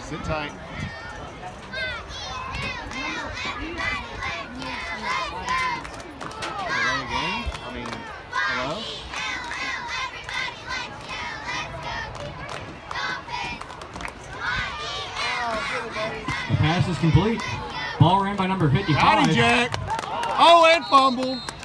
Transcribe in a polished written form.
Sit tight. Delay again? I mean, hello? The pass is complete. Ball ran by number 55. Got him, Jack. Oh, and fumble.